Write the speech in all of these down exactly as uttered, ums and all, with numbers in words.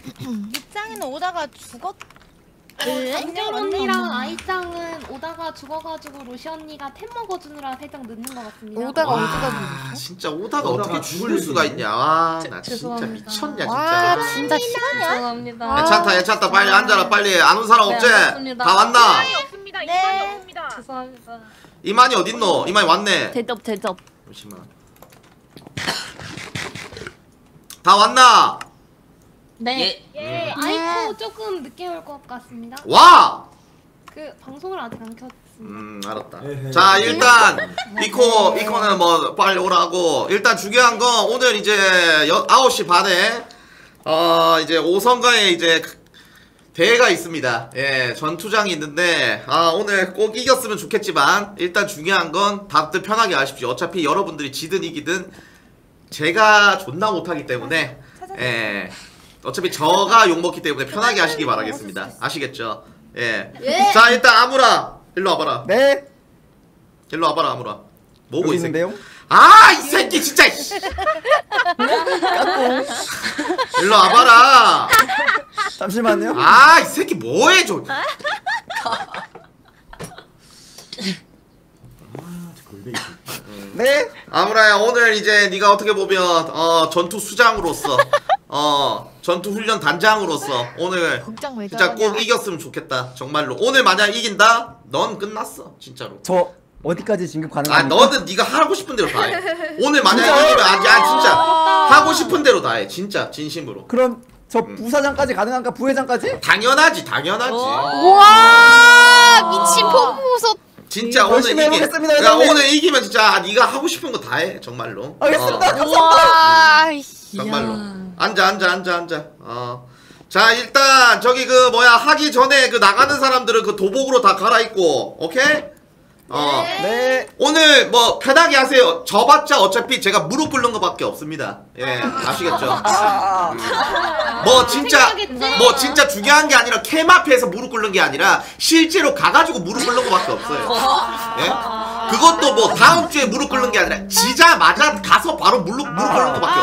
입장에는 오다가 죽었. 안젤 언니랑 아이짱은 오다가 죽어가지고 로시 언니가 템 먹어주느라 살짝 늦는 것 같습니다. 오다가 어디가 아, 진짜 오다가 어떻게 죽을 수가 있냐. 와, 나 진짜 미쳤냐 진짜. 와 진짜 실화냐? 죄송합니다. 괜찮다 괜찮다 빨리 앉아라 빨리. 안 온 사람 없지? 알겠습니다. 다 왔나? 이만이 없습니다. 네. 이만이 없습니다. 죄송합니다. 이만희 어딨노? 이만희 왔네. 대접 대접. 잠시만. 다 왔나? 네. 예. 아이코 조금 늦게 올 것 같습니다. 와! 그 방송을 아직 안 켰습니다. 음 알았다. 자 일단 이코 이코는 뭐 빨리 오라고. 일단 중요한 거 오늘 이제 여, 아홉 시 반에 어 이제 오성가에 이제 대회가 있습니다. 예 전투장이 있는데 아 오늘 꼭 이겼으면 좋겠지만 일단 중요한 건 다들 편하게 하십시오. 어차피 여러분들이 지든 이기든 제가 존나 못하기 때문에 예 어차피 저가 욕먹기 때문에 편하게 하시기 바라겠습니다. 아시겠죠? 예. 예. 자 일단 아무라 일로 와봐라. 네. 일로 와봐라 아무라. 뭐고 이 새끼. 있는데요? 아 이 새끼 진짜. 일로 와봐라. 잠시만요. 아 이 새끼 뭐해 좀. 네. 아무라야 오늘 이제 네가 어떻게 보면 어 전투 수장으로서 어 전투 훈련 단장으로서 오늘 걱정 왜 진짜 저러냐. 꼭 이겼으면 좋겠다. 정말로 오늘 만약 이긴다 넌 끝났어 진짜로. 저 어디까지 진급 아 가능합니까? 너는 네가 하고 싶은 대로 다 해. 오늘 만약 진짜요? 이기면 아, 야 진짜 하고 싶은 대로 다 해. 진짜 진심으로. 그럼 저 부사장까지 가능한가? 부회장까지? 당연하지 당연하지. 와 미친 폭무소. 진짜 오늘 열심히 이기. 해보겠습니다, 야 회장님. 오늘 이기면 진짜 네가 하고 싶은 거 다 해 정말로. 알겠습니다. 어, 감사합니다. 와 이씨. 정말로. 앉아 앉아 앉아 앉아. 어. 자 일단 저기 그 뭐야 하기 전에 그 나가는 사람들은 그 도복으로 다 갈아입고 오케이? 어. 네. 오늘 뭐 편하게 하세요. 저봤자 어차피 제가 무릎 꿇는 거밖에 없습니다. 예 아시겠죠? 뭐 진짜 생각했지? 뭐 진짜 중요한 게 아니라 캠 앞에서 무릎 꿇는 게 아니라 실제로 가가지고 무릎 꿇는 거밖에 없어요. 예? 그것도 뭐 다음 주에 무릎 꿇는 게 아니라 지자마자 가서 바로 무릎 무릎 꿇는 거밖에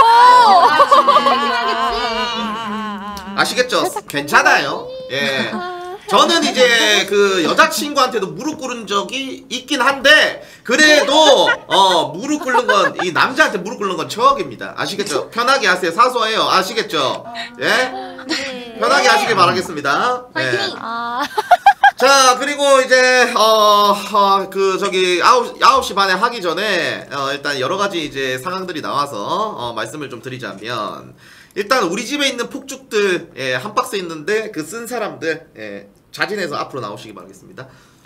없어요. 아시겠죠? 괜찮아요. 예. 저는 이제 그 여자친구한테도 무릎 꿇은 적이 있긴 한데 그래도 어 무릎 꿇는 건 이 남자한테 무릎 꿇는 건 처음입니다. 아시겠죠? 편하게 하세요. 사소해요. 아시겠죠? 예? 편하게 하시길 바라겠습니다. 예. 아. 자 그리고 이제 어그 저기 아홉 아홉 시 반에 하기 전에 어 일단 여러 가지 이제 상황들이 나와서 어 말씀을 좀 드리자면 일단 우리 집에 있는 폭죽들 예, 한 박스 있는데 그 쓴 사람들 예, 자진해서 앞으로 나오시기 바라겠습니다.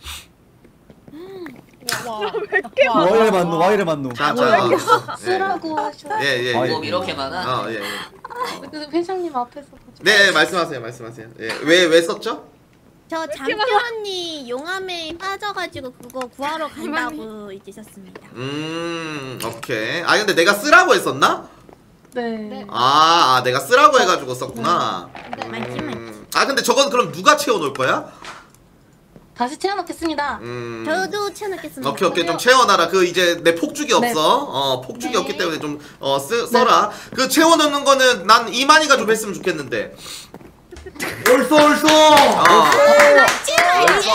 와이를 만노. 와이를 만노. 자, 자, 쓰라고 하셔. 예, 예, 아, 예. 뭐 이렇게 많아? 어, 예, 예. 그 회장님 앞에서. 네, 말씀하세요, 말씀하세요. 예, 왜, 왜 썼죠? 저 잠표 언니 용암에 빠져가지고 그거 구하러 간다고 이제 썼습니다. 음, 오케이. 아, 근데 내가 쓰라고 했었나? 네. 아, 아 내가 쓰라고 해가지고 썼구나. 맞지, 맞지. 음, 아, 근데 저건 그럼 누가 채워놓을 거야? 다시 채워놓겠습니다. 음. 저도 채워놓겠습니다. 오케이 오케이 좀 채워놔라. 그 이제 내 폭죽이 없어. 네. 어 폭죽이 네. 없기 때문에 좀 어 써라. 그 채워넣는 거는 난 이만희가 좀 했으면 좋겠는데. 옳소 옳소. 어 맞지, 맞지.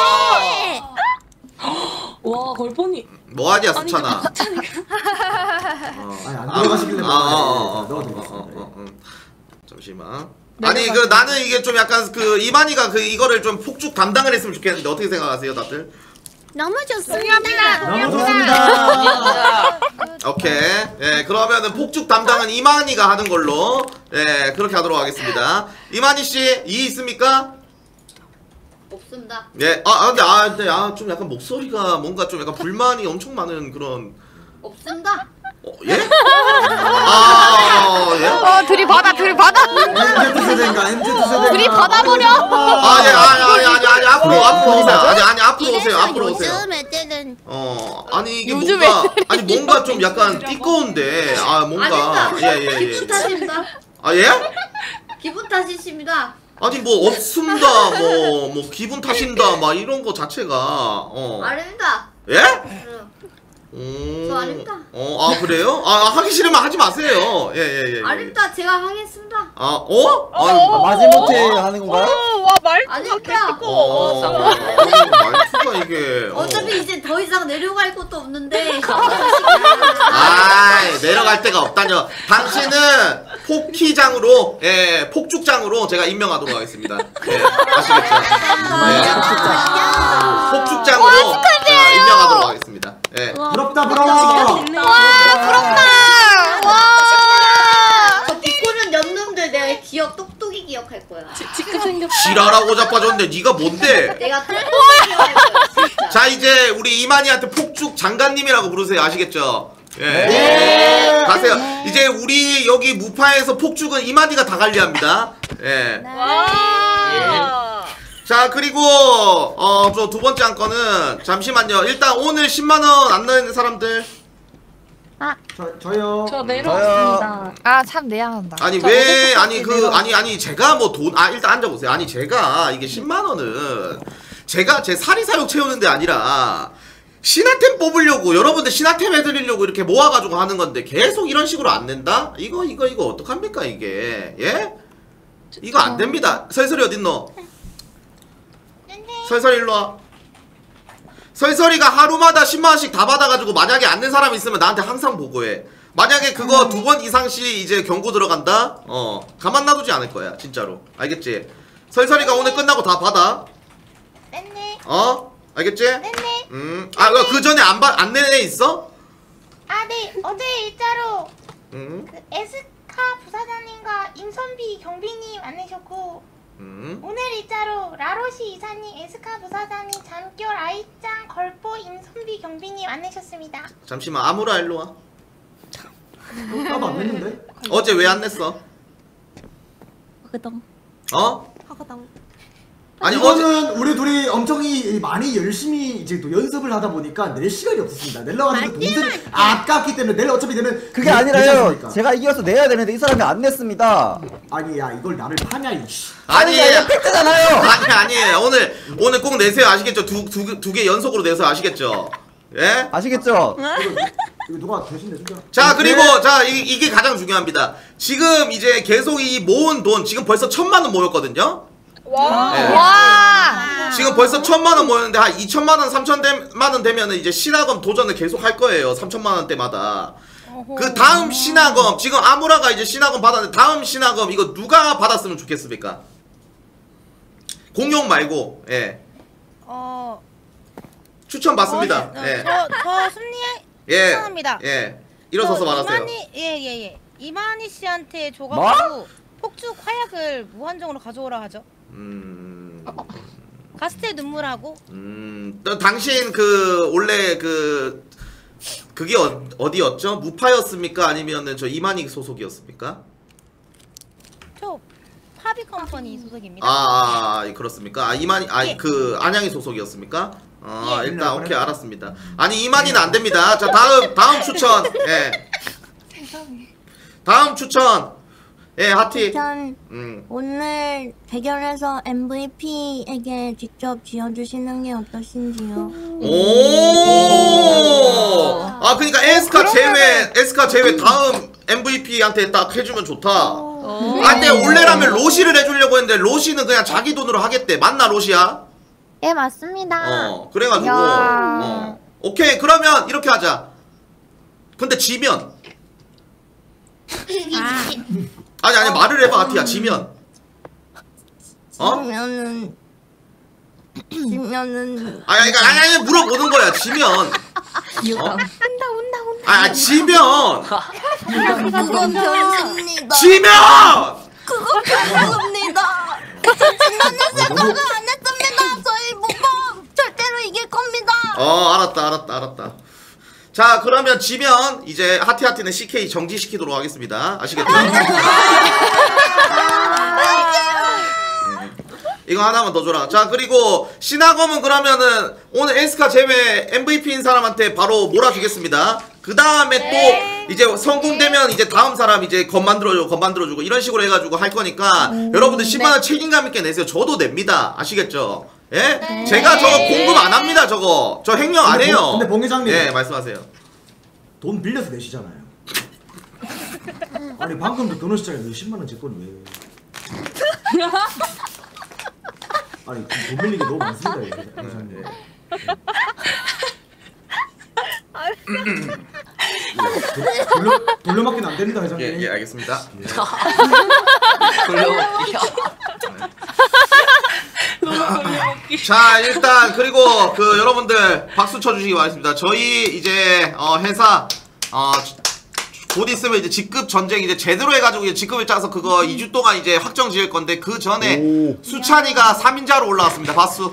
와 걸폰이. 뭐하냐 수찬아. 아니 안 들어가시길래 아어어어 넣어드리겠습니다. 잠시만. 아니 그 나는 이게 좀 약간 그 이만희가 그 이거를 좀 폭죽 담당을 했으면 좋겠는데 어떻게 생각하세요 다들? 너무 좋습니다. 너무 감사합니다. 오케이. 예, 그러면은 폭죽 담당은 이만희가 하는 걸로 예, 그렇게 하도록 하겠습니다. 이만희 씨, 이의 있습니까? 없습니다. 예. 아, 아 근데 아 근데 아 좀 약간 목소리가 뭔가 좀 약간 불만이 엄청 많은 그런 없습니다. 어, 예? 아, 예? 어 들이받아 들이받아. 엠지 세대인가? 엠지 세대. 들이받아버려. 아, 예, 아니, 아니, 아니, 아니, 앞으로, 앞으로 오세요. 아니, 아니, 앞으로 오세요. 이래서 앞으로 오세요. 요즘 애들은 어, 아니, 이게 요즘 뭔가, 아니, 뭔가 좀 약간 띠꺼운데, 아, 뭔가, 예, 예, 예. 기분 탓입니다. 아, 예? 기분 탓이십니다. 아니, 뭐, 없습니다, 뭐, 뭐, 기분 탓인다, 막 이런 거 자체가, 어. 아닙니다. 예? 오. 저 아닙니다. 어, 아 그래요? 아 하기 싫으면 하지 마세요. 예예예. 예, 예. 아닙니다. 제가 하겠습니다. 아 어? 아, 어. 마지못해 하는 건가요? 와 말투가 아닙니다. 개뜨거. 어, 어, 말투가 이게. 어. 어차피 이제 더 이상 내려갈 곳도 없는데. 아 내려갈 데가 없다뇨. 당신은 폭기장으로, 예, 폭죽장으로 제가 임명하도록 하겠습니다. 예, 아시겠죠? 예, 폭죽장으로 어, 임명하도록 하겠습니다. 예. 부럽다 부러워. 와 부럽다. 와. 저 비코는 연놈들 내가 기억 똑똑히 기억할 거야. 지금 생겼. 지랄하고 자빠졌는데 네가 뭔데? 내가 똑똑히 기억할 거야. 진짜. 자 이제 우리 이만희한테 폭죽 장관님이라고 부르세요. 아시겠죠? 예. 네. 가세요. 이제 우리 여기 무파에서 폭죽은 이만희가 다 관리합니다. 예. 와. 자 그리고 어 저 두 번째 한 건은 잠시만요. 일단 오늘 십만 원 안 넣는 사람들. 저 저요. 저 내려왔습니다. 아 참 내야 한다. 아니 왜 아니 그 아니 아니 제가 뭐 돈 아 일단 앉아 보세요. 아니 제가 이게 십만 원은 제가 제 사리사욕 채우는 게 아니라 신화템 뽑으려고 여러분들 신화템 해드리려고 이렇게 모아가지고 하는 건데 계속 이런 식으로 안 낸다? 이거 이거 이거 어떡합니까 이게? 예? 이거 안 됩니다. 설설이 어딨노? 설설이 일로와. 설설이가 하루마다 십만 원씩 다 받아가지고 만약에 안 낸 사람 있으면 나한테 항상 보고해. 만약에 그거 두 번 이상씩 이제 경고 들어간다? 어 가만 놔두지 않을 거야 진짜로. 알겠지? 설설이가 오늘 끝나고 다 받아. 네네. 어? 알겠지? 네네. 음. 아, 그 전에 안 받, 안 낸 애 있어? 아, 네. 어제 일자로 음. 그 에스카 부사장님과 임선비 경비님 안 내셨고 음. 오늘 일자로 라로시 이사님, 에스카 부사장님, 잠결 아이짱, 걸포 임선비 경비님 안 내셨습니다. 잠시만. 아무라 일로 와. 나도 안 냈는데. 어제 왜 안 냈어? 하거당. 어? 하거당. 아니, 어제 이거는 우리 둘이 엄청 이- 많이 열심히 이제 또 연습을 하다 보니까 낼 시간이 없었습니다. 내려고 하는데 돈들이 아깝기 때문에 낼 어차피 되면 그게 아니라요. 제가 이겨서 내야 되는데 이 사람이 안 냈습니다. 아니 야 이걸 나를 파냐 이씨. 아니. 아니, 이거 팩트잖아요. 아니, 아니에요. 오늘 오늘 꼭 내세요. 아시겠죠? 두 두 두 개 연속으로 내세요. 아시겠죠? 예? 아시겠죠? 이거, 이거 누가 대신 내준다. 자, 그리고 자, 이, 이게 가장 중요합니다. 지금 이제 계속 이 모은 돈 지금 벌써 천만 원 모였거든요. 와. 예. 와. 지금 벌써 천만 원 모였는데 한 이천만 원, 삼천만 원 되면은 이제 신화금 도전을 계속 할 거예요. 삼천만 원대마다. 그 다음 신화금 지금 아무라가 이제 신화금 받았는데 다음 신화금 이거 누가 받았으면 좋겠습니까? 공룡 말고. 예. 어, 추천 받습니다. 어, 예. 저, 저 승리 예. 추천합니다. 예. 일어서서 말하세요. 이만희, 예, 예, 예. 이만희 씨한테 줘가지고 폭죽 화약을 무한정으로 가져오라 하죠. 음. 가스텔 눈물하고. 음. 또 당신 그 원래 그 그게 어, 어디였죠? 무파였습니까? 아니면은 저 이만희 소속이었습니까? 저 파비 컴퍼니 소속입니다. 아, 아 그렇습니까? 아 이만희 예. 아그 안양이 소속이었습니까? 아 예. 일단 오케이 알았습니다. 아니 이만희는 안 됩니다. 자 다음 다음 추천. 예. 다음 추천. 예 하티. 전 음. 오늘 대결에서 엠브이피에게 직접 지어주시는 게 어떠신지요? 오. 아 그러니까 에스카 제외 에스카 제외 다음 엠브이피한테 딱 해주면 좋다. 아 근데 원래라면 로시를 해주려고 했는데 로시는 그냥 자기 돈으로 하겠대. 맞나 로시야? 예, 맞습니다. 어 그래가지고 야. 어 오케이 그러면 이렇게 하자. 근데 지면 아니 아니 말을 해봐 아티야. 지면 어? 지면은 지면은 아니 아니 아니 아니 물어보는 거야. 지면 어? 온다 온다 온다. 아, 아 지면 그건 변수입니다. 지면 그건 변수입니다. 지면은 생각을 안 했습니다. 저희 모범 절대로 이길 겁니다. 어 알았다 알았다 알았다. 자 그러면 지면 이제 하티하티는 씨케이 정지시키도록 하겠습니다. 아시겠죠? 음. 이거 하나만 더 줘라. 자 그리고 신화검은 그러면은 오늘 에스카 제외 엠브이피인 사람한테 바로 몰아주겠습니다. 그 다음에 또 이제 성공되면 이제 다음 사람 이제 건 만들어주고 건 만들어주고 이런 식으로 해가지고 할 거니까 음, 여러분들 십만 원 네. 책임감 있게 내세요. 저도 냅니다. 아시겠죠? 예? 네. 제가 저거 공급 안 합니다. 저거 저 횡령 안 근데 해요. 봉- 근데 봉 회장님. 예, 말씀하세요. 돈 빌려서 내시잖아요. 아니 방금도 결혼식장에 십만 원 제 거는 왜? 아니 돈 빌리기 너무 많습니다 이거. 회장님. 돌려 돌려막기는 안 됩니다 회장님. 예, 예, 알겠습니다. 예. 자, 일단 그리고 그 여러분들 박수 쳐주시기 바랍니다. 저희 이제 어, 회사 어, 곧 있으면 이제 직급 전쟁 이제 제대로 해가지고 이제 직급을 짜서 그거 이 주 동안 이제 확정 지을 건데 그 전에 오. 수찬이가 삼 인자로 올라왔습니다. 박수.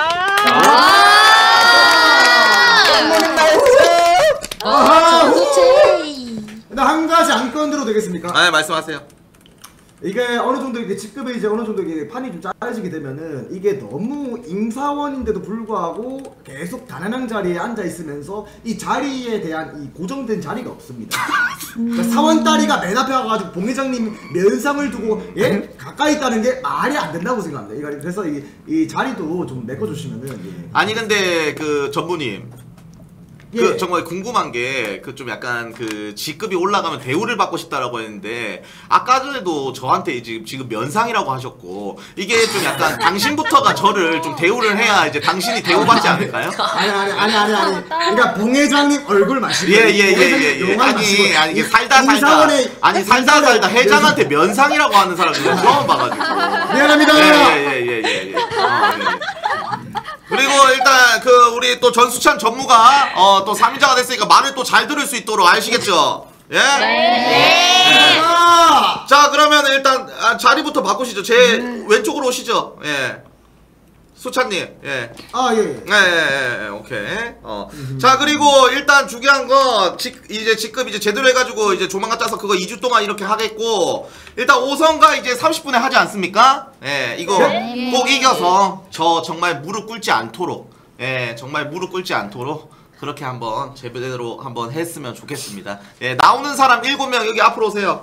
아하. 전수체. 근데 한 가지 안건대로 되겠습니까? 아, 네, 말씀하세요. 이게 어느 정도 이게 직급이 이제 어느 정도 이게 판이 좀 짜여지게 되면은 이게 너무 임사원인데도 불구하고 계속 단한항 자리에 앉아 있으면서 이 자리에 대한 이 고정된 자리가 없습니다. 그러니까 사원 딸이가 맨 앞에 와가지고 봉 회장님 면상을 두고 예 가까이 있다는 게 말이 안 된다고 생각합니다. 이거 그래서 이, 이 자리도 좀 메꿔주시면은 예. 아니 근데 그 전부님 예. 그 정말 궁금한 게 그 좀 약간 그 직급이 올라가면 대우를 받고 싶다라고 했는데 아까 전에도 저한테 지금 지금 면상이라고 하셨고 이게 좀 약간 당신부터가 저를 좀 대우를 해야 이제 당신이 대우받지 않을까요? 아니 아니 아니 아니 아니 그러니까 봉 회장님 얼굴 마시고 예예예예 예, 아니 아니 이게 살다 살다 임사원의 아니 살다 살다 회장한테 면상이라고 하는 사람을 처음 봐가지고 미안합니다. 예예예예 예, 예, 예. 어, 예. 그리고 일단 그 우리 또 전수찬 전무가 어 또 삼 인자가 됐으니까 말을 또 잘 들을 수 있도록 아시겠죠? 예? 네. 아! 자 그러면 일단 아, 자리부터 바꾸시죠. 제 왼쪽으로 오시죠. 예. 수찬님. 예. 아 예. 예. 예, 예, 예, 오케이. 어. 자, 그리고 일단 중요한 건, 직, 이제 직급 이제 제대로 해가지고 이제 조만간 짜서 그거 이 주 동안 이렇게 하겠고, 일단 오선가 이제 삼십 분에 하지 않습니까? 예, 이거 네. 꼭 이겨서 저 정말 무릎 꿇지 않도록, 예, 정말 무릎 꿇지 않도록 그렇게 한번 제대로 한번 했으면 좋겠습니다. 예, 나오는 사람 일곱 명 여기 앞으로 오세요.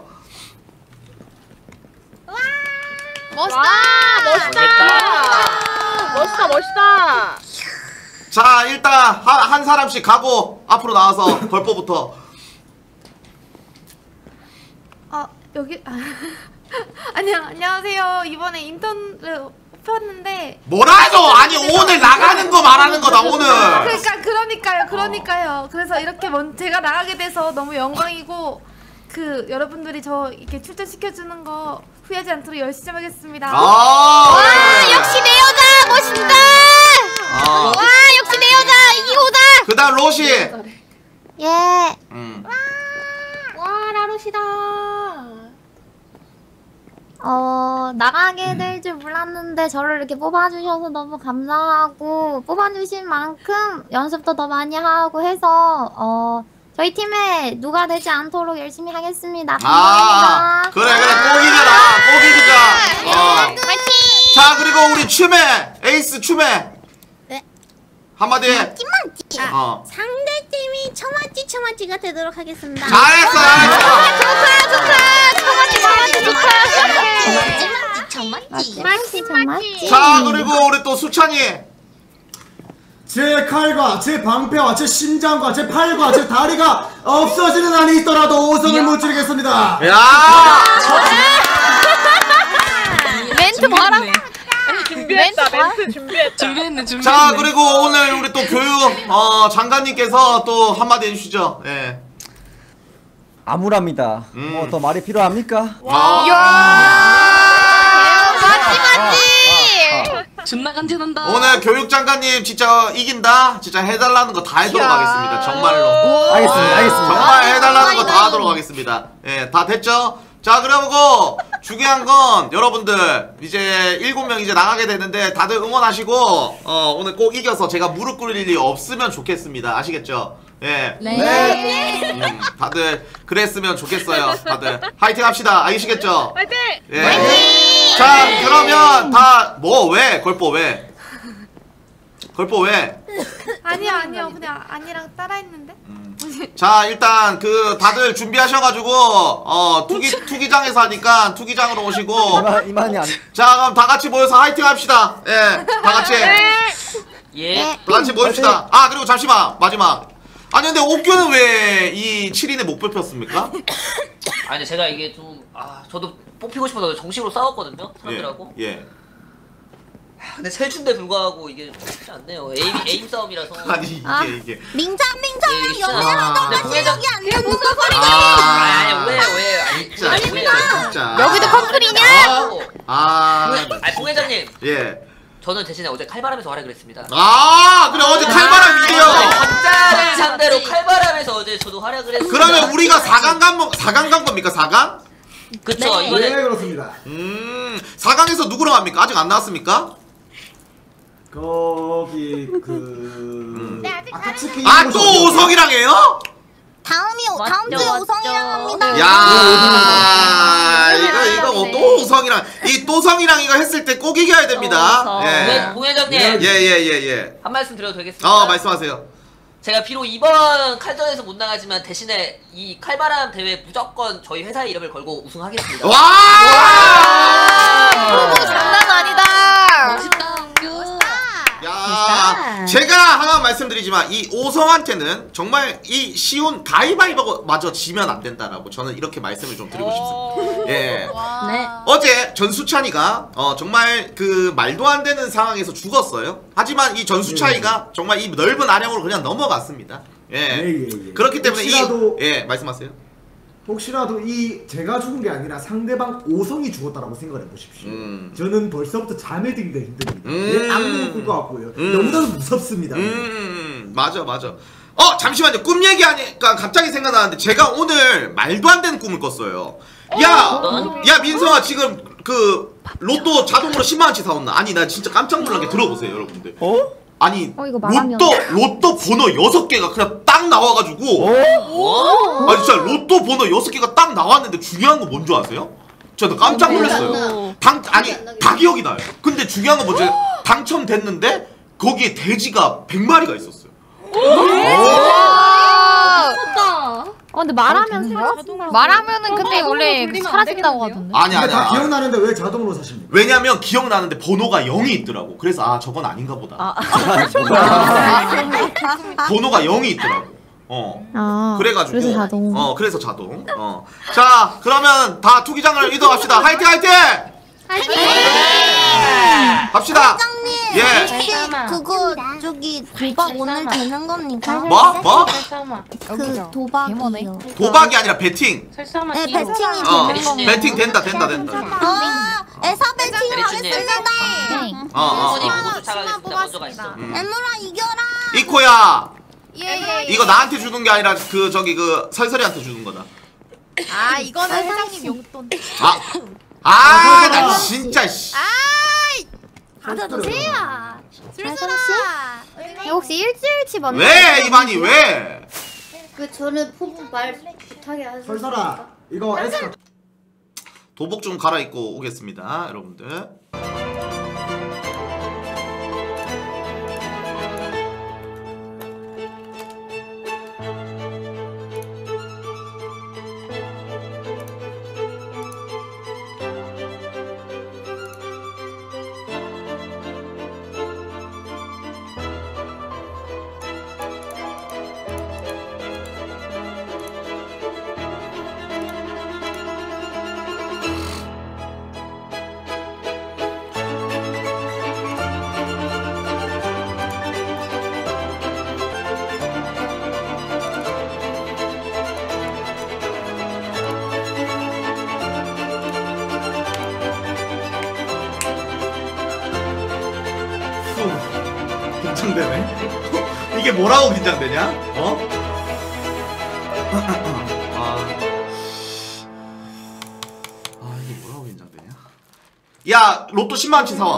멋있다. 멋있다. 멋있다 멋있다. 자, 일단 한, 한 사람씩 가고 앞으로 나와서 걸포부터. 어 여기 아, 아니 안녕하세요. 이번에 인턴을 폈는데 뭐라죠? 아니 오늘 나가는 거 말하는 거다 오늘. 그러니까 그러니까요 그러니까요. 그래서 이렇게 먼 제가 나가게 돼서 너무 영광이고 그 여러분들이 저 이렇게 출전시켜주는 거 후회하지 않도록 열심히 하겠습니다. 아, 와 네. 역시 내 여자 멋있다. 아. 와 역시 내 여자 이기고다. 그다음 로시. 예. 음. 와 라루시다. 어 나가게 될 줄 몰랐는데 저를 이렇게 뽑아주셔서 너무 감사하고 뽑아주신 만큼 연습도 더 많이 하고 해서 어 저희 팀에 누가 되지 않도록 열심히 하겠습니다. 아, 감사합니다. 그래 그래 꼭 이겨라 꼭 이기자. 어. 파이팅! 자 그리고 우리 추메 에이스 추메. 네. 한마디. 맞지? 아, 어. 상대 팀이 처맞지 처맞지가 되도록 하겠습니다. 잘했어. 좋다 좋다 처맞지 처맞지 좋다. 처맞지 처맞지 처맞지. 자 그리고 우리 또 수찬이. 제 칼과 제 방패와 제 심장과 제 팔과 제 다리가 없어지는 한이 있더라도 오성을 무찌르겠습니다. 야. 멘트 봐라. 준비했다 멘트 준비했다. 준비했네 준비. 자 그리고 오늘 우리 또 교육 어 장관님께서 또 한마디 해주시죠. 예. 암울합니다. 음. 뭐 더 말이 필요합니까? 맞지 맞지. 존나 간지난다. 오늘 교육 장관님 진짜 이긴다. 진짜 해달라는 거 다 해도록 하겠습니다. 정말로. 알겠습니다. 알겠습니다. 정말 해달라는 거 다 하도록 하겠습니다. 예, 다 됐죠? 자, 그리고 중요한 건 여러분들 이제 일곱 명 이제 나가게 되는데 다들 응원하시고 어, 오늘 꼭 이겨서 제가 무릎 꿇을 일이 없으면 좋겠습니다. 아시겠죠? 예. 네. 음, 다들 그랬으면 좋겠어요. 다들 화이팅 합시다. 아시겠죠? 파이팅. 예. 자, 그러면 다 뭐 왜? 걸보 왜? 걸보 왜? 아니요 아니요 그냥 아니랑 따라했는데. 음. 자 일단 그 다들 준비하셔가지고 어 투기 투기장에서 하니까 투기장으로 오시고 이만 이만이 안. 자 그럼 다 같이 모여서 화이팅 합시다. 예, 다 같이 예. 다 같이 모입시다. 아 그리고 잠시만 마지막. 아니 근데 옥규는 왜 이 칠 인에 못 뽑혔습니까? 아니 제가 이게 좀 아 저도 뽑히고 싶어서 정식으로 싸웠거든요 사람들하고. 예. 예. 근데 세준데 불구하고 이게 쉽지 않네요. 에임 에임 싸움이라서. 아니 이게 아. 이게. 민창 민창 예, 진짜. 연애하다가 아. 실력이 안 돼. 무슨 소리야? 아, 아니 왜왜 아니 진짜 진짜 진짜. 여기도 커플이냐? 아, 아 부회장님 예. 저는 대신에 어제 칼바람에서 하라 그랬습니다. 아, 그래 어제 칼바람이에요. 남자를 상대로 칼바람에서 어제 저도 활약을 했습니다. 그러면 우리가 사 강 간 사 강 간 겁니까? 사 강? 그쵸 네 이거는 그렇습니다. 음, 사 강에서 누구랑 합니까? 아직 안 나왔습니까? 거기 그 아카츠키 아, 또 오성이랑 해요? 다음이 오- 다음 주에 맞죠. 오성이랑 합니다. 야, 이거 이거 뭐 또 오성이랑 이 또성이랑 이거 했을 때 꼭 이겨야 됩니다. 오성. 예. 부회장님 예, 예, 예, 예. 한 말씀 드려도 되겠습니까? 어, 말씀하세요. 제가 비록 이번 칼전에서 못 나가지만 대신에 이 칼바람 대회 무조건 저희 회사의 이름을 걸고 우승하겠습니다. 와! 장난 아니다. 멋있다. 야, 제가 하나 말씀드리지만 이 오성한테는 정말 이 쉬운 가위바위보마저 지면 안 된다라고 저는 이렇게 말씀을 좀 드리고 싶습니다. 예. 네. 어제 전수찬이가 어 정말 그 말도 안 되는 상황에서 죽었어요. 하지만 이 전수찬이가 정말 이 넓은 아령으로 그냥 넘어갔습니다. 예. 예, 예, 예. 그렇기 때문에 혹시라도- 이 예, 말씀하세요. 혹시라도 이 제가 죽은 게 아니라 상대방 오성이 죽었다라고 생각을 해보십시오. 음. 저는 벌써부터 잠에 들기가 힘듭니다. 음. 예, 악몽을 꿀 것 같고요. 음. 너무나도 무섭습니다. 음, 맞아, 맞아. 어, 잠시만요. 꿈 얘기하니까 갑자기 생각나는데 제가 오늘 말도 안 되는 꿈을 꿨어요. 야, 야 민성아 지금 그 로또 자동으로 십만 원치 사왔나? 아니 나 진짜 깜짝 놀란 게 들어보세요, 여러분들. 어? 아니 어, 이거 말하면- 로또 로또 번호 여섯 개가 그냥 딱 나와가지고. 어? 아 진짜 로또 번호 여섯 개가 딱 나왔는데 중요한 건 뭔지 아세요? 저도 깜짝 놀랐어요. 당 아니 다 기억이 나요. 근데 중요한 건 뭐지? 당첨됐는데 거기에 돼지가 백 마리가 있었어요. 어 근데 말하면 사라진다고. 말하면은 근데 원래 사라진다고 하던데. 아니 근데 아니 다 기억나는데 왜 자동으로 사십니까? 왜냐면 기억나는데 번호가 영이 있더라고. 그래서 아 저건 아닌가 보다. 번호가 영이 있더라고. 어. 아, 그래가지고 그래서 자동. 어 그래서 자동. 어. 자 그러면 다 투기장을 이동합시다. 화이팅 화이팅! 갑시다. 예. 혹시 그거 저기 도박 오늘 되는 겁니까? 뭐? 뭐? 그 도박이요. 도박이 아니라 베팅. 네, 배팅이 어. 되는 겁니다. 베팅 된다 된다 된다. 아, 에사 배팅 하겠습니다. 어 어. 어머니 어. 보고 쫓아가겠습니다. 먼저 가시죠. 음. 애노라 이겨라. 이코야. 예예. 이거 나한테 주는 게 아니라 그 저기 그 설설이한테 주는 거다. 아 이거는 회장님 용돈. 아. 아, 나 진짜 씨. 받아주세요. 술술아. 혹시 일주일치 먼저. 왜 이만희 왜? 그 저는 포부 말 못하게 하세요. 설설아 이거 에스카 도복 좀 갈아입고 오겠습니다, 여러분들. 긴장되네. 이게 뭐라고 긴장되냐? 어? 아. 아 이게 뭐라고 긴장되냐? 야 로또 십만 원치 사와.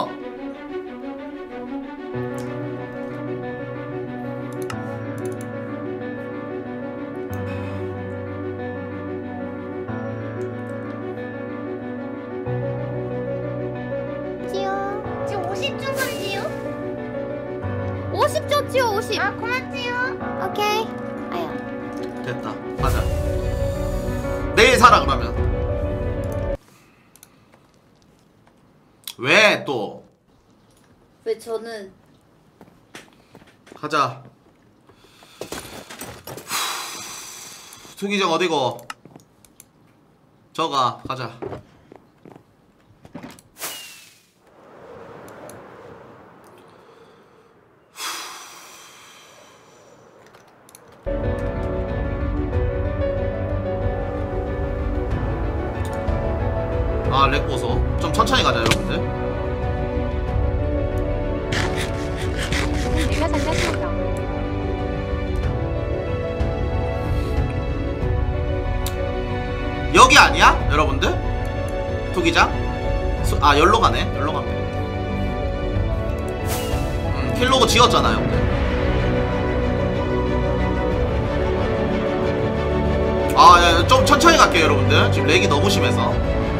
지요. 지금 오십 초 살지요? 오십 초지요, 오십. 아, 고맙지요. 오케이. 아야. 됐다. 가자. 내일 사라 그러면. 왜 또? 왜 저는 가자. 투기장 어디고? 저가 가자. 아, 렉 보소. 좀 천천히 가자, 여러분들. 내가 장난쳤어. 여기 아니야? 여러분들? 투기장? 수, 아, 열로 가네. 열로 가네. 음, 킬로그 지웠잖아, 형들. 아, 야, 좀 천천히 갈게요, 여러분들. 지금 렉이 너무 심해서.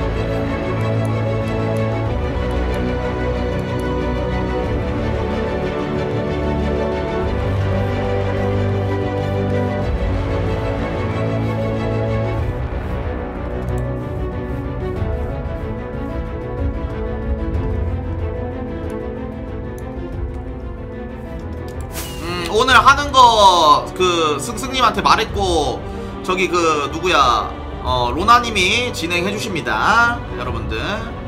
오늘 하는 거 그 승승님한테 말했고 저기 그 누구야 어 로나님이 진행해 주십니다 여러분들.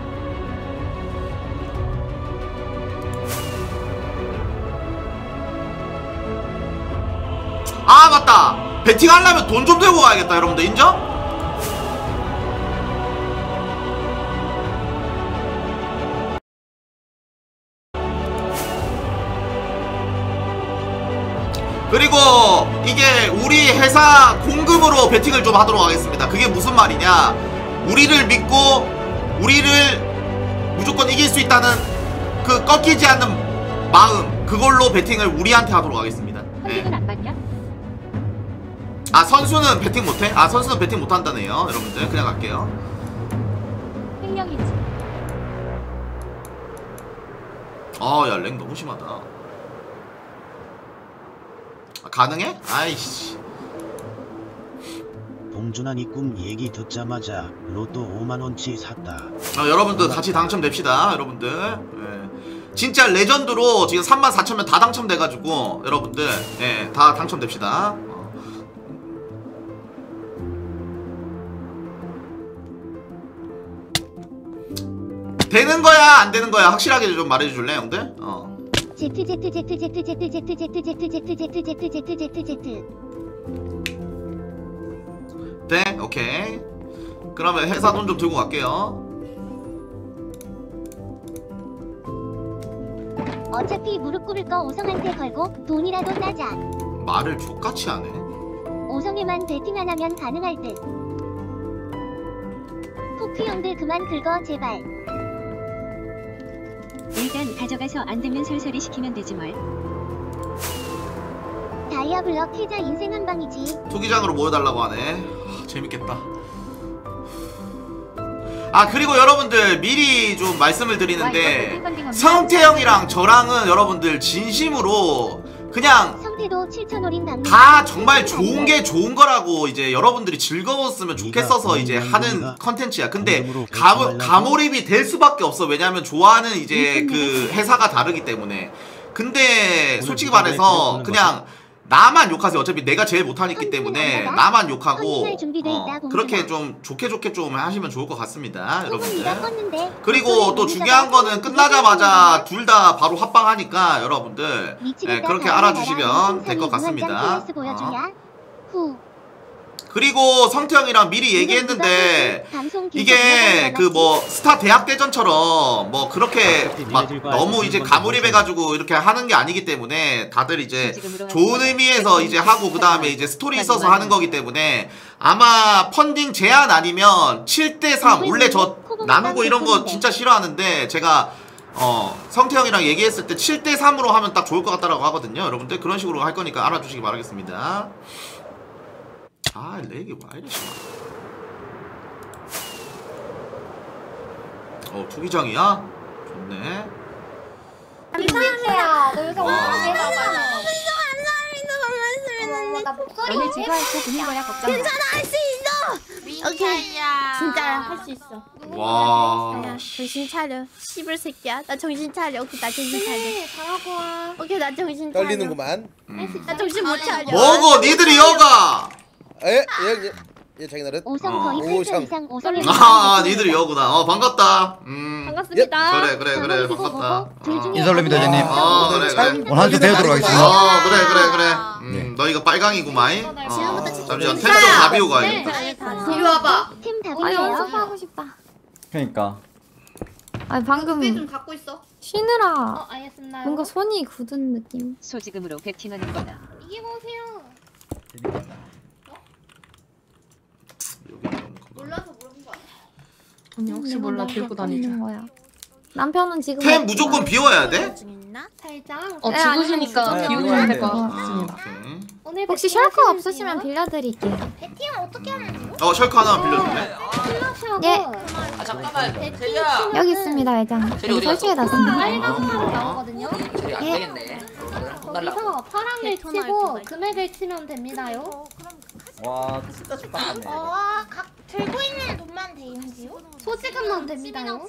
아 맞다, 배팅 하려면 돈 좀 들고 가야겠다 여러분들. 인정? 그리고 이게 우리 회사 공금으로 배팅을 좀 하도록 하겠습니다. 그게 무슨 말이냐, 우리를 믿고 우리를 무조건 이길 수 있다는 그 꺾이지 않는 마음, 그걸로 배팅을 우리한테 하도록 하겠습니다. 네. 안 받냐? 아 선수는 배팅 못해? 아 선수는 배팅 못한다네요 여러분들. 그냥 갈게요. 횡령이지. 아야 렉 너무 심하다. 아, 가능해? 아이씨. 봉준환이 꿈 얘기 듣자마자 로또 오만원치 샀다. 아, 여러분들 같이 당첨됩시다 여러분들. 예. 진짜 레전드로 지금 삼만 사천 명 다 당첨돼가지고 여러분들 예, 다 당첨됩시다. 어. 되는 거야 안 되는 거야 확실하게 좀 말해줄래 형들? 어. Z Z Z Z Z Z Z Z Z Z Z Z Z Z Z. 네? 오케이. 그러면 회사 돈 좀 들고 갈게요. 어차피 무릎 꿇을 거 오성한테 걸고 돈이라도 따자. 말을 족같이 하네. 오성에만 배팅 안 하면 가능할 듯. 포크 형들 그만 긁어 제발. 일단 가져가서 안 되면 설설이 시키면 되지 뭘. 다이아블럭 태자 인생 한 방이지. 투기장으로 모여달라고 하네. 하, 재밌겠다. 아 그리고 여러분들 미리 좀 말씀을 드리는데 성태형이랑 저랑은 여러분들 진심으로 그냥 성태도 칠천 올인 당 다 정말 좋은 게 좋은 거라고 이제 여러분들이 즐거웠으면 좋겠어서 이제 하는 컨텐츠야. 근데 가, 가몰입이 될 수밖에 없어. 왜냐면 좋아하는 이제 그 회사가 다르기 때문에. 근데 솔직히 말해서 그냥 나만 욕하세요. 어차피 내가 제일 못하기 때문에 나만 욕하고 어, 그렇게 좀 좋게 좋게 좀 하시면 좋을 것 같습니다 여러분들. 그리고 또 중요한 거는 끝나자마자 둘 다 바로 합방하니까 여러분들 네, 그렇게 알아주시면 될 것 같습니다. 어. 그리고 성태형이랑 미리 얘기했는데 이게 그 뭐 스타 대학대전처럼 뭐 그렇게 막 너무 이제 가몰입해가지고 이렇게 하는 게 아니기 때문에 다들 이제 좋은 의미에서 이제 하고 그 다음에 이제 스토리 있어서 하는 거기 때문에 아마 펀딩 제한 아니면 칠 대 삼 원래 저 나누고 이런 거 진짜 싫어하는데 제가 어 성태형이랑 얘기했을 때 칠 대 삼으로 하면 딱 좋을 것 같다라고 하거든요 여러분들. 그런 식으로 할 거니까 알아주시기 바라겠습니다. 아 렉이 왜 이래 심하. 어 투기장이야? 좋네. 감사합니다. 너 요새 와. 어떻게 감사합니다. 감사합니다. 괜찮은데 목소리 너네 제거 할 때 보는 거야 걱정 마. 괜찮아 할 수 있어. 오케이 진짜야 할 수 있어. 와. 야, 정신 차려. 씨발 새끼야. 나 정신 차려. 오케이 나 정신 차려. 잘하고 와. 오케이 나 정신 차려. 떨리는구만. 나 정신 못 차려. 뭐고 니들이 여가. 에? 얘, 얘 장인어른? 오성 어. 거의 팔 점 오성. 이상 오성 아 니들이 여구나. 어 반갑다. 음. 반갑습니다. 그래 그래 그래 반갑다. 인솔입니다, 대장님. 어 그래 그래. 오늘 한주 배우도록 하겠습니다. 어 그래 그래 그래. 음 너희가 빨강이구마이. 어 잠시만 템 좀 다 비우고 가야겠다. 이리 와봐. 팀다 아니 보세요. 연습하고 싶다. 그러니까. 아니 방금 좀 갖고 있어. 쉬느라 어 알겠습니다. 뭔가 손이 굳은 느낌. 소지금으로 베팅하는 거다. 이게 보세요. 몰라서 물어본 거 아니야? 아니 혹시 몰라 들고 다니는 거야. 남편은 지금 템 무조건 비워야 돼? 살짝. 어 죽으시니까 비우셔야 될 것 아, 같습니다. 오케이. 오늘 혹시 셜커 없으시면 빌려드릴게요. 배팅 어떻게 하는지? 어 셜크 하나만 빌려줄래? 플러시하고 예. 아 잠깐만 제리야. 여기 있습니다 회장. 제리 여기 어디 갔어? 설치해놨습니다. 빨강파로 나오거든요. 제리 안 예. 되겠네. 혼날라고. 거기서 파랑을 치고 금액을 치면 됩니다요. 와 진짜 좋다. 어, 각 들고 있는 돈만 되는지요? 소지금만 됩니다요.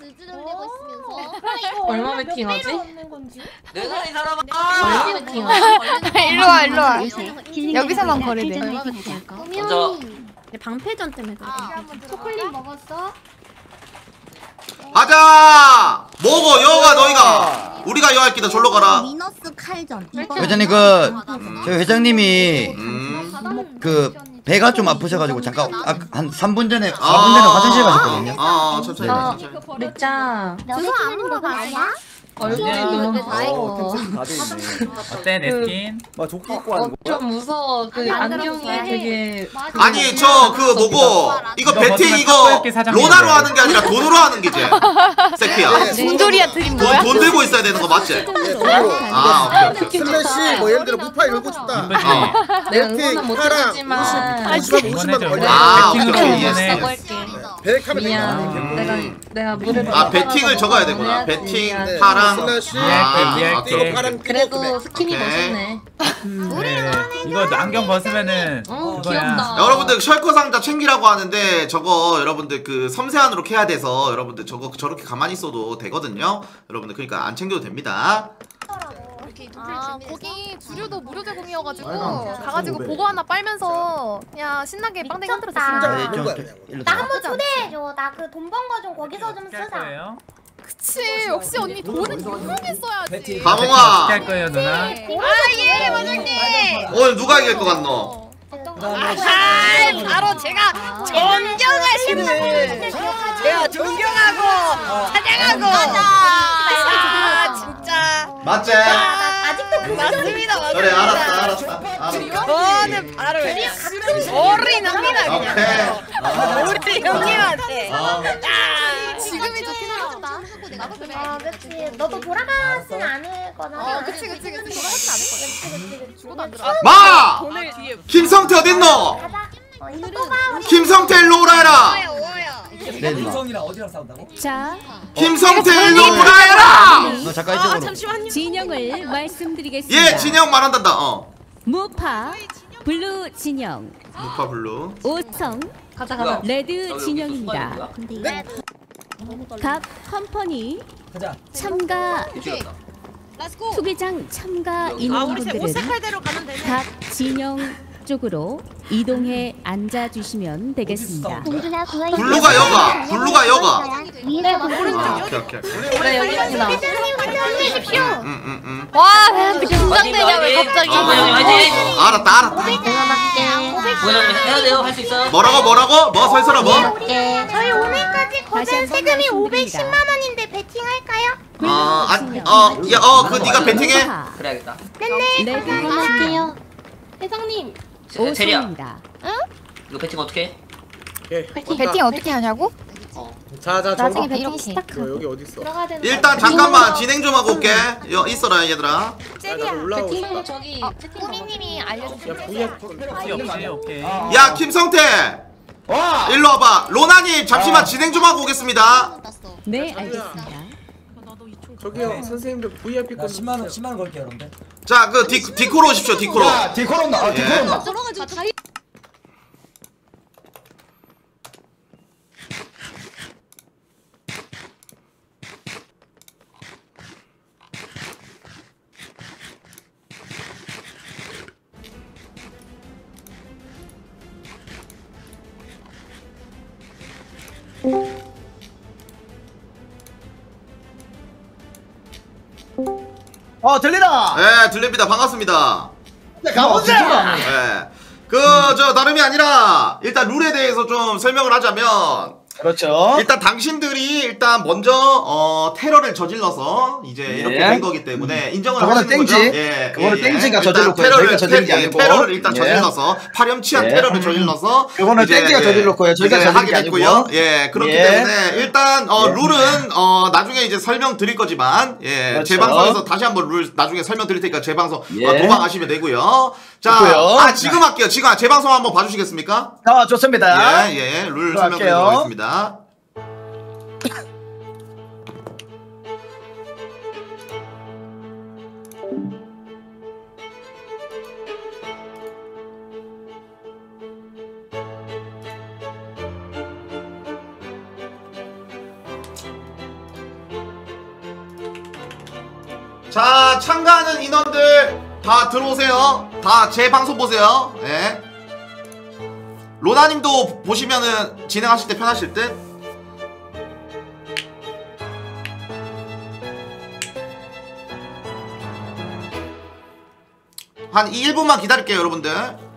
얼마 베팅하지? 내가 이 사람아. 얼마 베팅하지? 일로 와 일로 와. 요새 여기서만 거래돼. 먼저 방패전 때문에 그래. 초콜릿 먹었어? 가자! 먹어 여가 너희가 우리가 여할 기다 절로 가라. 미너스 칼전. 회장님 그 저희 회장님이 음. 그 배가 좀 아프셔가지고 잠깐 아, 한 삼 분 전에 사 분 전에 화장실 가셨거든요. 아, 아 천천히 어. 천천히. 맥자 주소 안 물어봤어? 얼굴이 너무 어, 무서워. 다들 있네. 어때 내 스킨? 막 조끼 입고 하는 어, 거야? 좀 무서워. 그 안경이 되게 아니 저 그 뭐고 이거 이거 배팅 벗으면 이거 탁구역기 사장님 로나로 거예요. 하는 게 아니라 돈으로 하는 게지. 새끼야. 뭔 소리야 드림 돈, 돈 들고 있어야 되는 거 맞지? 아 오케이 오케이. 슬래시 뭐 예를 들어 무파 열고 싶다. 이쁘지? 어. 내가 응원은 못 해주지만 오십만 응원해줘. 원이야. 아, 배팅으로 오케이, 오케이. 응원해. 쓰고 할게. 백하면 미안. 내가 내가 물을 아 배팅을 적어야 되구나. 배팅 네. 파랑. 슬래시 아, 이해할게. 앞으로 파랑 그래도 스킨이 오케이. 멋있네. 그래. 이거 안경 벗으면은 어 그거야. 귀엽다. 여러분들 셜커 상자 챙기라고 하는데 저거 여러분들 그 섬세한으로 캐야 돼서 여러분들 저거 저렇게 가만히 있어도 되거든요. 여러분들 그러니까 안 챙겨도 됩니다. 아 거기 주류도 무료 제공이어가지고 빨강 가가지고 오백. 보고 하나 빨면서 그냥 신나게 빵댕이 흔들어 미쳤다. 주시면 네, 좀, 거야, 좀 그냥. 일로 나 와. 한번 초대해줘. 나 그 돈 번 거 좀 거기서 좀 어떻게 할 쓰자. 거예요? 그치 역시 언니 돈은 유용하게 써야지. 가몽아 어떻게 할 거예요 누나? 아예 원장님. 오늘 누가 이길 것 같노? 아 바로 제가 존경하시는 제가 존경하고 사랑하고 아 진짜 맞지? 아직도 맞습니다. 그래 알았다 알았다. 알았다. 저는 바로 올인합니다 오케이. 그냥 아, 우리 형님한테 아. 지금이 좋긴 하다. 아 그치. 너도 돌아가진 않을 거나. 어 그치 그치 그치 돌아가진 않을 거야. 그치 그치 그치 죽어도 안 들어. 마! 돈을 뒤에 김성태 어딨노? 어 이거 또 가. 김성태 일로 오라 해라. 네 누나. 자, 김성태 일로 오라 해라. 너 잠깐 이쪽으로. 진영을 말씀드리겠습니다. 예 진영 말한단다. 어. 무파 블루 진영, 무파 블루. 오성 가자 가자. 레드 진영입니다. 근데 각 컴퍼니 참가 투기장 참가 인원분들은 각 진영 쪽으로 이동해 앉아주시면 되겠습니다. 공주나 구하이. 블루가 여가. 블루가 여가. 위에서 아, 오른쪽. 오케이 오케이. 네 여기 있습니다. 회장님 화장해주십시오. 응응응. 와 긴장되냐 왜 갑자기. 어 부장님 화이팅. 알았다 알았다. 부장님 해야 돼요. 할 수 있어. 뭐라고 뭐라고? 뭐 설설아 뭐? 저희 오늘까지 다시 거둔 한번 세금이 말씀드립니다. 오백십만 원인데 베팅할까요? 아, 아, 어, 야, 어, 그 네가 배팅해. 그래야겠다. 네네. 레드 할게요. 회장님 제- 제리야 오성입니다. 이거 배팅 어떻게 해? 베팅 어떻게 하냐고? 자자 나중에 정보. 베팅 시작하고. 여기 어디 있어? 들어가야 되는 일단 잠깐만 진행 좀 하고 올게. 여, 있어라 얘들아. 나 올라오고 싶다. 저기 꾸미님이 알려주세요. 야 부야. 오케이 오케이 오케이. 야 김성태. 일로 와봐. 로나님 잠시만 진행 좀 하고 오겠습니다. 네, 알겠습니다. 저기요 선생님들 브이아이피 건 십만 원, 십만 원 걸게요, 여러분들. 자, 그 디, 디코로 오십시오. 디코로. 야, 디코로 온다. 아, 디코로 예. 온다. 들어가지고 다이 어, 들리나? 예, 들립니다. 반갑습니다. 네, 가보자. 예. 그, 저, 다름이 아니라, 일단 룰에 대해서 좀 설명을 하자면, 그렇죠. 일단 당신들이 일단 먼저 어 테러를 저질러서 이제 예. 이렇게 된 거기 때문에 인정을 그거는 하시는 땡지. 거죠. 예, 그거는 예, 땡지가 일단 저질렀고요. 테러를 저희가 저지른 게 테- 아니고. 테러를 일단 예. 저질러서 파렴치한 예. 테러를 저질러서 그거는 이제, 땡지가 예, 저질렀고요. 저희가 이제 저지른 하게 게 됐고요. 아니고. 예, 그렇기 예. 때문에 일단 어 예. 룰은 어 나중에 이제 설명드릴 거지만 예, 그렇죠. 제 방송에서 다시 한번 룰 나중에 설명드릴 테니까 제 방송 예. 어, 도망가시면 되고요. 자, 좋고요. 아 지금 할게요. 지금 제 방송 한번 봐주시겠습니까? 아, 좋습니다. 예, 예, 룰 들어갈게요. 설명드리도록 하겠습니다. 자, 참가하는 인원들 다 들어오세요. 다 제 방송 보세요. 예. 로나님도 보시면은 진행하실 때 편하실 듯. 한 일 분만 기다릴게요, 여러분들.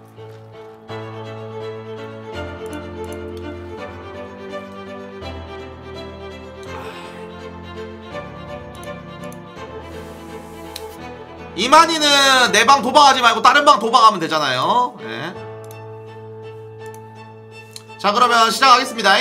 이만희는 내 방 도박하지 말고 다른 방 도박하면 되잖아요. 예. 자, 그러면 시작하겠습니다.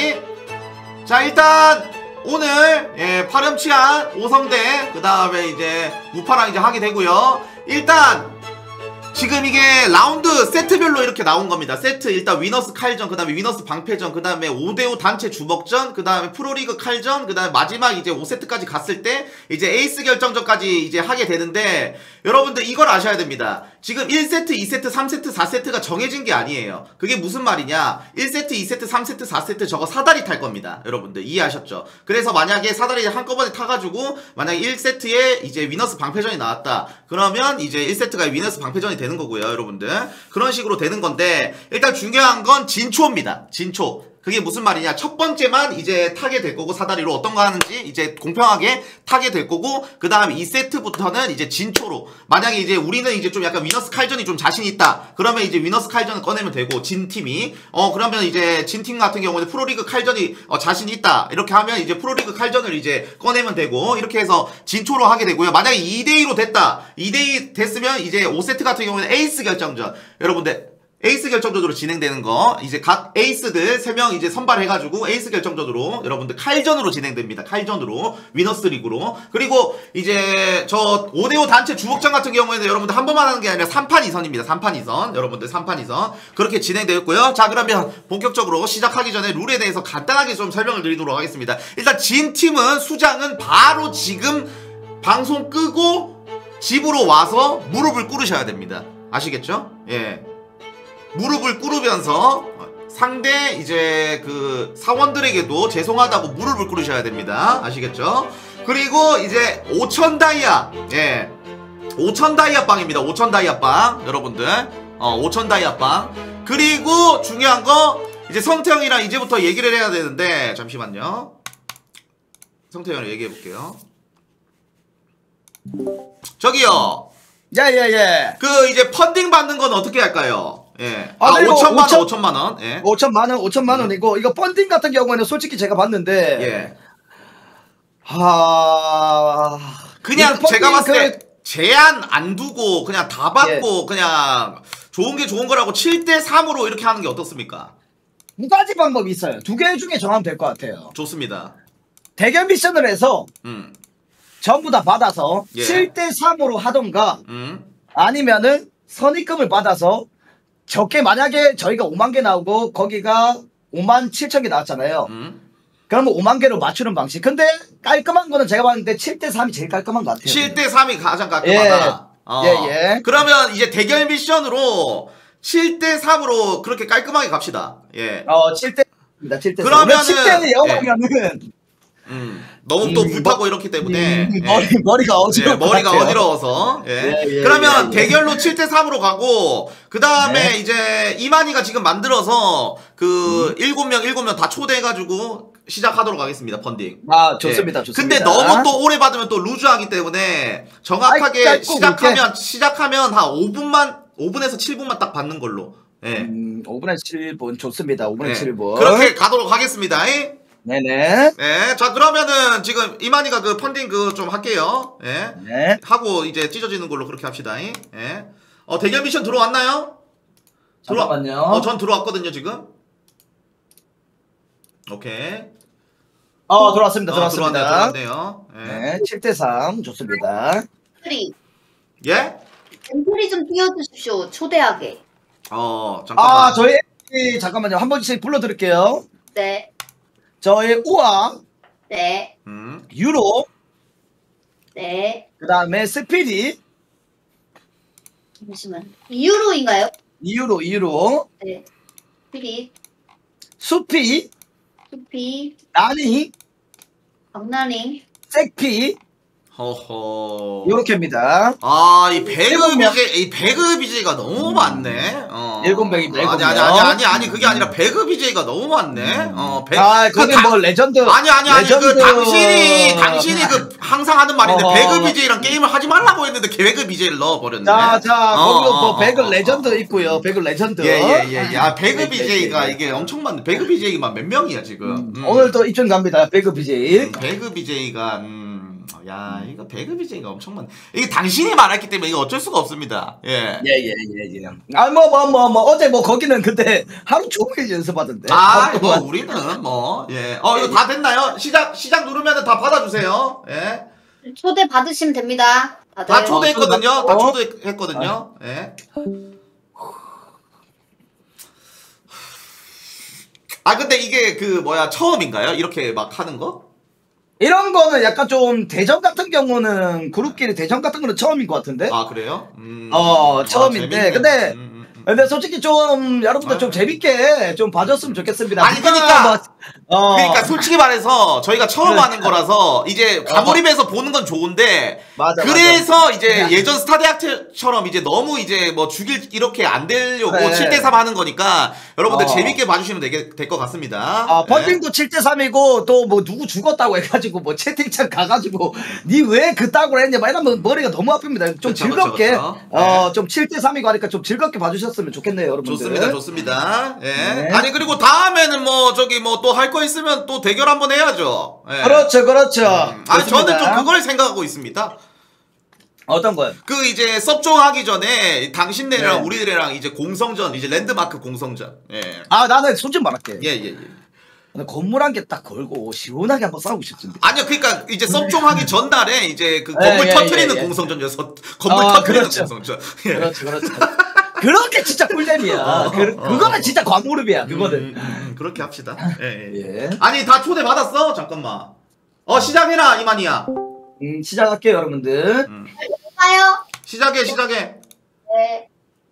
자, 일단 오늘 예, 파렴치한 오성대 그 다음에 이제 우파랑 이제 하게 되고요. 일단 지금 이게 라운드 세트별로 이렇게 나온 겁니다. 세트 일단 위너스 칼전, 그 다음에 위너스 방패전, 그 다음에 오 대 오 단체 주먹전, 그 다음에 프로리그 칼전, 그 다음에 마지막 이제 오 세트까지 갔을 때 이제 에이스 결정전까지 이제 하게 되는데, 여러분들 이걸 아셔야 됩니다. 지금 일 세트, 이 세트, 삼 세트, 사 세트가 정해진 게 아니에요. 그게 무슨 말이냐, 일 세트, 이 세트, 삼 세트, 사 세트 저거 사다리 탈 겁니다. 여러분들 이해하셨죠? 그래서 만약에 사다리 한꺼번에 타가지고 만약에 일 세트에 이제 위너스 방패전이 나왔다, 그러면 이제 일 세트가 위너스 방패전이 되는 거고요, 여러분들. 그런 식으로 되는 건데, 일단 중요한 건 진초입니다. 진초. 그게 무슨 말이냐, 첫 번째만 이제 타게 될 거고, 사다리로 어떤 거 하는지 이제 공평하게 타게 될 거고, 그 다음에 이 세트부터는 이제 진초로, 만약에 이제 우리는 이제 좀 약간 위너스 칼전이 좀 자신 있다, 그러면 이제 위너스 칼전을 꺼내면 되고, 진 팀이 어 그러면 이제 진 팀 같은 경우는 프로리그 칼전이 어 자신 있다 이렇게 하면 이제 프로리그 칼전을 이제 꺼내면 되고, 이렇게 해서 진초로 하게 되고요. 만약에 이 대 이로 됐다, 이 대 이 됐으면 이제 오 세트 같은 경우는 에이스 결정전, 여러분들 에이스 결정전으로 진행되는 거, 이제 각 에이스들 세 명 이제 선발해가지고 에이스 결정전으로 여러분들 칼전으로 진행됩니다. 칼전으로, 위너스 리그로. 그리고 이제 저 오 대 오 단체 주먹전 같은 경우에는 여러분들 한 번만 하는 게 아니라 삼 판 이 선입니다. 삼 판 이 선. 여러분들 삼 판 이 선. 그렇게 진행되었고요. 자, 그러면 본격적으로 시작하기 전에 룰에 대해서 간단하게 좀 설명을 드리도록 하겠습니다. 일단 진 팀은, 수장은 바로 지금 방송 끄고 집으로 와서 무릎을 꿇으셔야 됩니다. 아시겠죠? 예. 무릎을 꿇으면서 상대 이제 그 사원들에게도 죄송하다고 무릎을 꿇으셔야 됩니다. 아시겠죠? 그리고 이제 오천 다이아, 예, 오천 다이아 빵입니다. 오천 다이아 빵, 여러분들, 어 오천 다이아 빵. 그리고 중요한 거, 이제 성태형이랑 이제부터 얘기를 해야 되는데, 잠시만요. 성태형이랑 얘기해 볼게요. 저기요. 예예예. 그 이제 펀딩 받는 건 어떻게 할까요? 예. 아, 아, 그리고 오천만 원, 오천- 오천만 원. 예. 오천만 원, 오천만 원이고, 이거 펀딩 같은 경우에는 솔직히 제가 봤는데, 예. 하, 그냥 이거 제가 펀딩 봤을 때 그- 제한 안 두고 그냥 다 받고 그냥 좋은 게 좋은 거라고 칠 대 삼으로 이렇게 하는 게 어떻습니까? 두 가지 방법이 있어요. 두 개 중에 정하면 될 것 같아요. 좋습니다. 대결 미션을 해서 음. 전부 다 받아서 예. 칠 대 삼으로 하던가, 음. 아니면은 선입금을 받아서 적게, 만약에 저희가 오만 개 나오고 거기가 오만 칠천 개 나왔잖아요. 음. 그러면 오만 개로 맞추는 방식. 근데 깔끔한 거는 제가 봤는데 칠 대 삼이 제일 깔끔한 것 같아요. 칠 대 삼이 가장 깔끔하다. 어. 예, 예. 그러면 이제 대결 미션으로 칠 대 삼으로 그렇게 깔끔하게 갑시다. 예. 어, 칠 대입니다. 칠 대. 그러면은 칠 대 영하면은 음, 너무 또 음, 불타고 뭐, 이렇기 때문에 음, 예. 머리, 머리가 어지러워. 예, 머리가 어지러워서 예. 예, 예, 그러면 예, 예. 대결로 칠 대 삼으로 가고 그 다음에 네. 이제 이만희가 지금 만들어서 그 음. 일곱 명 일곱 명 다 초대해가지고 시작하도록 하겠습니다. 펀딩. 아, 좋습니다. 예. 좋습니다. 근데 너무 또 오래 받으면 또 루즈하기 때문에 정확하게 아이, 짧고 시작하면 굵게. 시작하면 한 오 분만 오 분에서 칠 분만 딱 받는 걸로. 예. 음, 오 분에 칠 분 좋습니다. 오 분에 예. 칠 분. 그렇게 가도록 하겠습니다. 예. 네네. 네, 자 그러면은 지금 이만희가 그 펀딩 그 좀 할게요. 예. 네. 하고 이제 찢어지는 걸로 그렇게 합시다. 예. 어 대결 미션 들어왔나요? 들어와. 잠깐만요. 어, 전 들어왔거든요 지금. 오케이. 어, 들어왔습니다. 어, 들어왔습니다. 들어왔네요. 들어왔네요. 예. 네, 칠 대 삼 좋습니다. 엠프리. 예? 엠프리 좀 띄워주십시오. 초대하게. 어 잠깐만. 아, 저희 잠깐만요. 한 번씩 불러드릴게요. 네. 저희 우아, 네. 음. 유로, 네. 그 다음에 스피릿, 잠시만. 이유로인가요? 이유로, 이유로, 네. 스피릿. 수피, 수피. 나니, 박나니. 색피, 허허. 요렇게입니다. 아, 이 배그 일곱 명. 비제이, 이 배그 비제이가 너무 많네. 어. 일곱 명입니다. 일곱 아니, 아니, 명. 아니, 아니, 아니, 그게 아니라 배그 비제이가 너무 많네. 어, 배, 아, 그게 다- 뭐 레전드. 아니, 아니, 아니, 그 레전드. 당신이, 당신이 그 항상 하는 말인데, 어. 배그 비제이랑 게임을 하지 말라고 했는데, 배그 비제이를 넣어버렸네. 자, 자, 어, 거기도 어, 뭐 어, 배그 어, 레전드 어, 어. 있고요. 배그 레전드. 예, 예, 예, 예. 아, 배그 예, 예, 비제이가 예, 예. 이게 엄청 많네. 배그 비제이만 몇 명이야, 지금. 음. 오늘 또 입점 갑니다. 배그 비제이. 음, 배그 비제이가, 음, 야, 이거 배그 비제이가 엄청 많네. 이게 당신이 말했기 때문에 이거 어쩔 수가 없습니다. 예. 예, 예, 예, 예. 아, 뭐, 뭐, 뭐, 뭐, 어제 뭐, 거기는 근데 하루 종일 연습하던데. 아, 하루 뭐, 동안. 우리는 뭐, 예. 어, 이거 다 됐나요? 시작, 시작 누르면 다 받아주세요. 예. 초대 받으시면 됩니다. 다들. 다 초대했거든요. 어, 다 어. 초대했거든요. 예. 아, 근데 이게 그, 뭐야, 처음인가요? 이렇게 막 하는 거? 이런 거는 약간 좀 대전 같은 경우는 그룹끼리 대전 같은 거는 처음인 것 같은데. 아, 그래요? 음. 어, 아, 처음인데. 재밌네. 근데 음, 음, 음. 근데 솔직히 좀 여러분들 좀 아. 재밌게 좀 봐줬으면 좋겠습니다. 아니, 누가 그러니까. 뭐, 어, 그러니까 솔직히 말해서 저희가 처음 하는 거라서 이제 가몰입해서 보는 건 좋은데 맞아, 그래서 이제 야. 예전 스타대학처럼 이제 너무 이제 뭐 죽일 이렇게 안 되려고 그래. 칠 대 삼 하는 거니까 여러분들 어. 재밌게 봐주시면 될 것 같습니다. 아, 네. 펀딩도 칠 대 삼이고 또 뭐 누구 죽었다고 해가지고 뭐 채팅창 가가지고 니 왜 그따구로 했냐 막 이러면 머리가 너무 아픕니다. 좀 그쵸, 즐겁게 그쵸, 그쵸. 어 좀 칠 대 삼이고 하니까 좀 즐겁게 봐주셨으면 좋겠네요, 여러분들. 좋습니다, 좋습니다. 예. 네. 아니 그리고 다음에는 뭐 저기 뭐 또 할 거 있으면 또 대결 한번 해야죠. 예. 그렇죠, 그렇죠. 아니 저는 좀 좋습니다. 그걸 생각하고 있습니다. 어떤 거요? 그 이제 섭종 하기 전에 당신네랑 네. 우리들이랑 이제 공성전 이제 랜드마크 공성전. 예. 아, 나는 솔직히 말할게. 예, 예, 예. 근데 건물 한 개 딱 걸고 시원하게 한번 싸우고 싶은데. 아니요, 그러니까 이제 섭종하기 전날에 이제 그 예, 건물 예, 터트리는 예, 예. 공성전이어서 건물 아, 터트리는 그렇죠. 공성전. 예. 그렇죠, 그렇죠. 그렇게 진짜 꿀잼이야. 어, 그, 어, 그거는 어. 진짜 과몰입이야, 그거는. 음, 음, 음, 그렇게 합시다. 예, 예. 예. 아니 다 초대 받았어? 잠깐만. 어 시작해라 이만희야. 음, 시작할게요, 여러분들. 음. 가요. 시작해, 시작해. 네.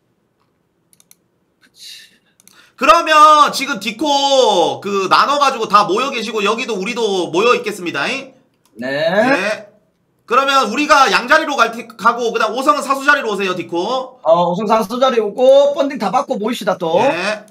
그러면 지금 디코 그 나눠가지고 다 모여 계시고 여기도 우리도 모여 있겠습니다. 잉? 네. 네. 그러면 우리가 양자리로 갈 테, 가고 그다음 오성은 사수 자리로 오세요, 디코. 어, 우승상 수자리 오고, 펀딩 다 받고 모입시다, 또. 네.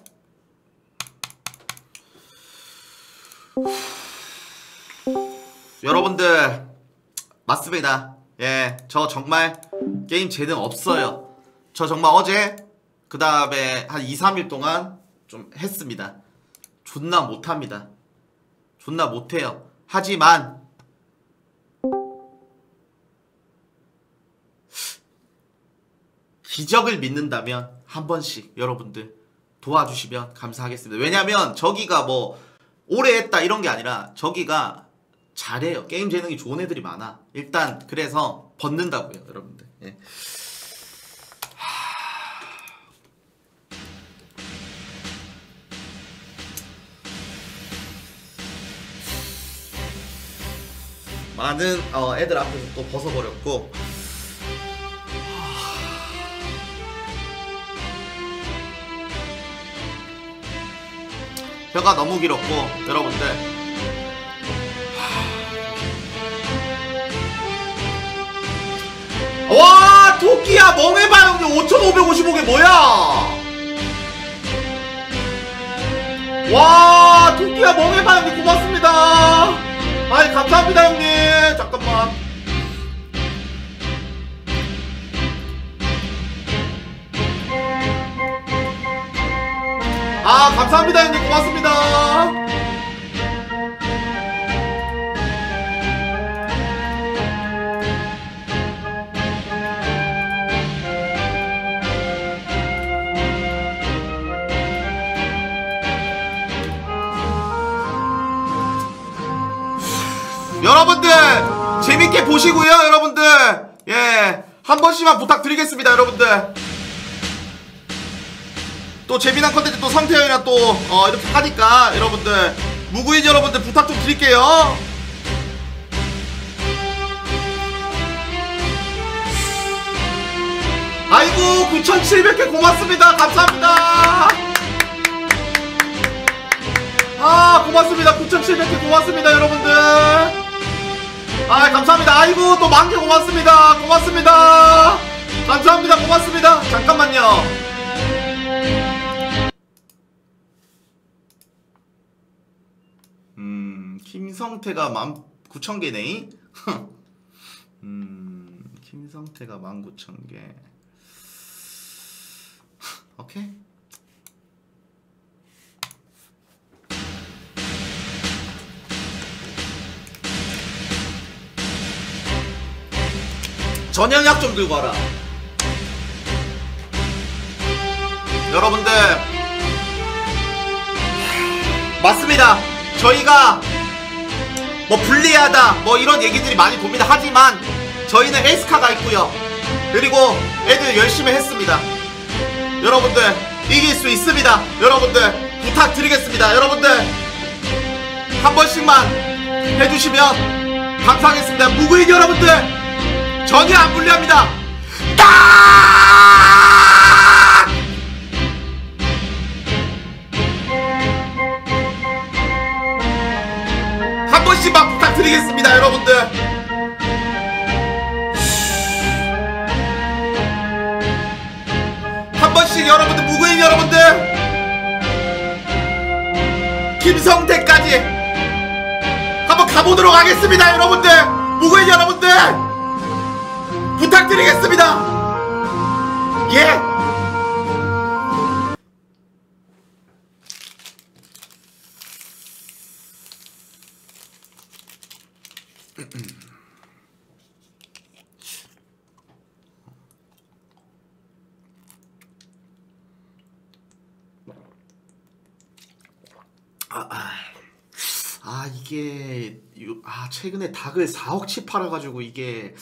여러분들 맞습니다. 예, 저 정말 게임 재능 없어요. 저 정말 어제 그 다음에 한 이, 삼 일 동안 좀 했습니다. 존나 못합니다. 존나 못해요. 하지만 기적을 믿는다면 한 번씩 여러분들 도와주시면 감사하겠습니다. 왜냐면 저기가 뭐 오래 했다 이런 게 아니라 저기가 잘해요. 게임 재능이 좋은 애들이 많아. 일단 그래서 벗는다고요, 여러분들. 예. 많은 어, 애들 앞에서 또 벗어버렸고 혀가 너무 길었고 여러분들 와 토끼야 멍해봐 형님 오천오백오십오 개 뭐야 와 토끼야 멍해봐 형님 고맙습니다 아이 감사합니다 형님 잠깐만 아 감사합니다 형님 고맙습니다 여러분들 재밌게 보시고요 여러분들 예 한 번씩만 부탁드리겠습니다 여러분들 또 재미난 컨텐츠 또 성태형이랑 또 어, 이렇게 하니까 여러분들 무구인 여러분들 부탁 좀 드릴게요 아이고 구천칠백 개 고맙습니다 감사합니다 아 고맙습니다 구천칠백 개 고맙습니다 여러분들 아 감사합니다 아이고 또 만 개 고맙습니다 고맙습니다 감사합니다 고맙습니다 잠깐만요 음 김성태가 만 구천 개네 음 김성태가 만 구천 개 오케이 전영약 좀 들고 와라 여러분들 맞습니다 저희가 뭐 불리하다 뭐 이런 얘기들이 많이 돕니다 하지만 저희는 에스카가 있고요 그리고 애들 열심히 했습니다 여러분들 이길 수 있습니다 여러분들 부탁드리겠습니다 여러분들 한 번씩만 해주시면 감사하겠습니다 무구인 여러분들 전혀 안 불리합니다. 딱! 한 번씩만 부탁드리겠습니다, 여러분들. 한 번씩 여러분들, 무구인 여러분들. 김성태까지 한번 가보도록 하겠습니다, 여러분들. 무구인 여러분들. 부탁드리겠습니다. 예. 아, 아, 아 이게 아 최근에 닭을 사억치 팔아가지고 이게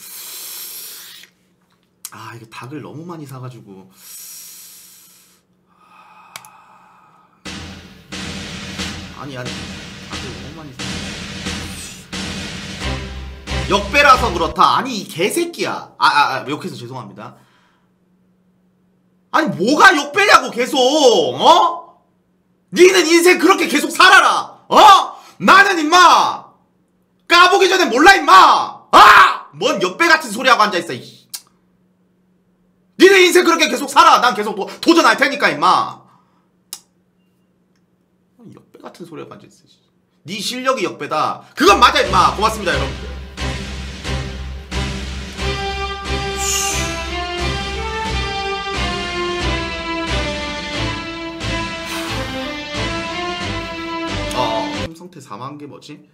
아 이게 닭을 너무 많이 사가지고 아니 아니 닭을 너무 많이 사 역배라서 그렇다. 아니 이 개새끼야. 아, 아, 아 욕해서 죄송합니다. 아니 뭐가 역배냐고 계속 어? 니는 인생 그렇게 계속 살아라 어? 나는 임마 까보기 전에 몰라 임마 아! 뭔 역배 같은 소리하고 앉아있어 이. 니네 인생 그렇게 계속 살아. 난 계속 도, 도전할 테니까 임마. 역배 같은 소리하고 앉아있어. 니 실력이 역배다. 그건 맞아 임마. 고맙습니다 여러분들. 어, 김성태 사만 개 뭐지?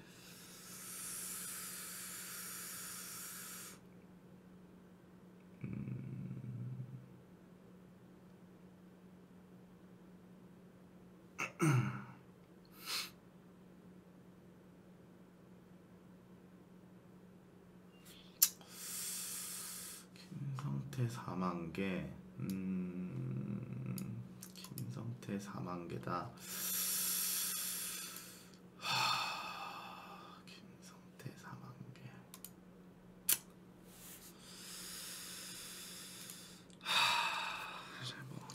김성태 사만 개. 음. 김성태 사만 개다. 하. 김성태 사만 개. 하. 뭐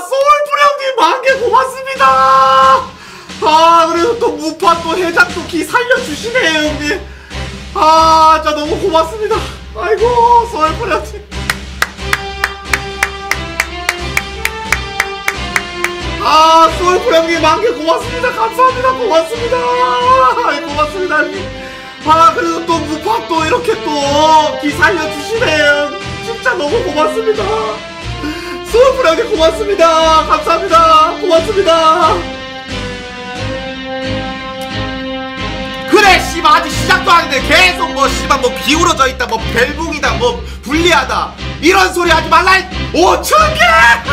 소울풀 형님 만개 고맙습니다. 아 그래도 또 무파 또 해장 또 기 살려주시네요 형님. 아 진짜 너무 고맙습니다. 아이고 소울풀 형님. 아 소울풀 형님 만개 고맙습니다. 감사합니다. 고맙습니다. 아이 고맙습니다 형님. 아 그래도 또 무파 또 이렇게 또 기 살려주시네요. 진짜 너무 고맙습니다. 소울풀 형님 고맙습니다. 감사합니다. 고맙습니다. 그래 씨발 아직 시작도 아닌데 계속 뭐 씨발 뭐 기울어져 있다 뭐 벨붕이다 뭐 불리하다 이런 소리 하지 말라. 오천 개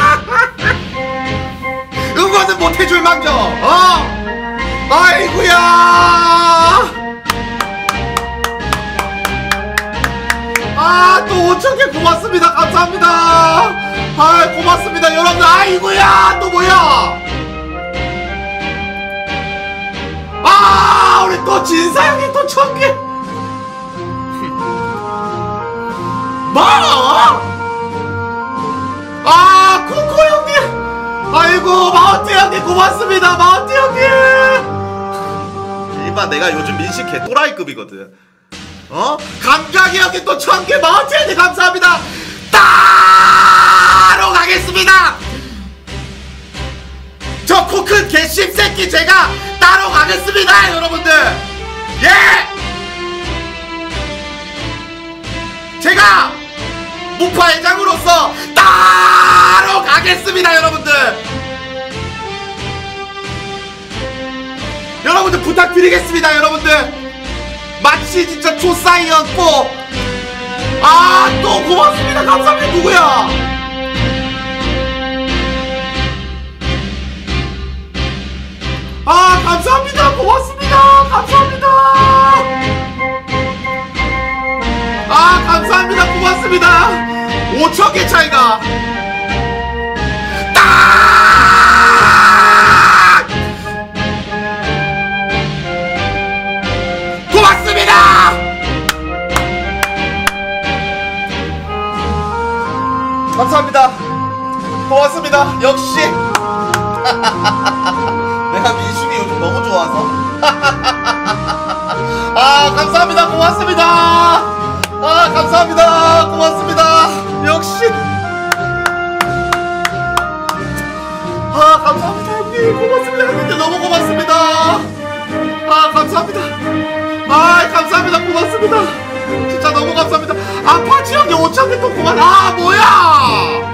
응원은 못해줄 망정. 어 아이구야. 아 또 오천 개 고맙습니다. 감사합니다. 아 고맙습니다 여러분들. 아이구야 또 뭐야. 아 우리 또 진사 형이 또 천 개. 뭐? 아 코코 형님. 아이고 마운트 형님 고맙습니다. 마운트 형님. 이봐 내가 요즘 민식 개 또라이급이거든. 어? 감각이 형님 또 천 개. 마운트 형님 감사합니다. 따로 가겠습니다. 저 코 큰 개 씹새끼 제가 따로 가겠습니다 여러분들. 예! 제가 무파 회장으로서 따로 가겠습니다 여러분들. 여러분들 부탁드리겠습니다 여러분들. 마치 진짜 초사이언고. 아 또 고맙습니다. 감사합니다. 누구야? 아 감사합니다. 고맙습니다. 감사합니다. 고맙습니다. 오천 개 차이가. 딱! 고맙습니다. 감사합니다. 고맙습니다. 역시 내가 민식이 요즘 너무 좋아서. 아 감사합니다. 고맙습니다. 아 감사합니다. 고맙습니다. 역시 아 감사합니다 형님. 고맙습니다 형님. 너무 고맙습니다. 아 감사합니다. 아 감사합니다. 고맙습니다. 진짜 너무 감사합니다. 아파치 형님 오천 개 또 고맙. 아 뭐야.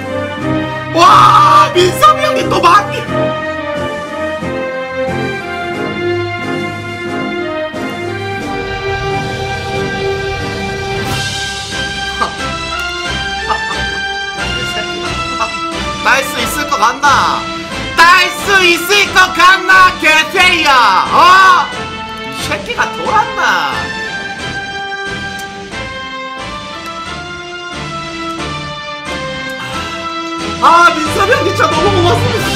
와 민섭이 형님 또 만 개. 딸 수 있을 것 같나? 딸 수 있을 것 같나? 개새야! 어? 이 새끼가 돌았나? 아 민섭이 형 진짜 너무 고맙습니다.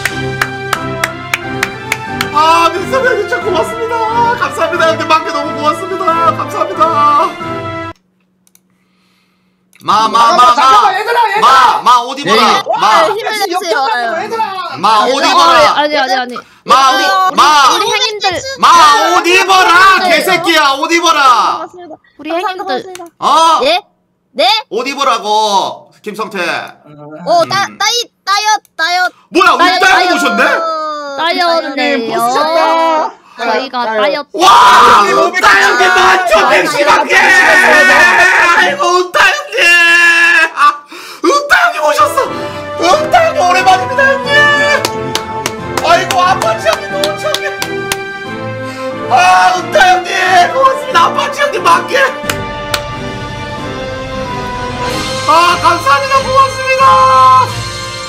아 민섭이 형 진짜 고맙습니다. 감사합니다 형님. 만개 너무 고맙습니다. 감사합니다. 마, 마, 마, 마, 마, 마, 옷 입어라. 마, 마, 옷 입어라. 아니 아니 아니. 마, 우리 마, 우리 행님들. 마, 옷 입어라. 개새끼야, 옷 입어라. 우리 행님들. 어? 예? 네? 옷 입으라고, 김성태. 어, 따, 따이, 따옅, 따옅. 뭐야, 우리 딸고 오셨네? 따옅네요. 저희가 따옅. 와, 우타 형님 만점 백십만 개. 아이고 우타 형님. 아, 우타 형님 오셨어. 우타 형님 오랜만입니다 형님. 아이고 아파치 형님 오천 개. 아 우타 형님 고맙습니다. 아파치 형님 만 개. 아 감사합니다. 고맙습니다.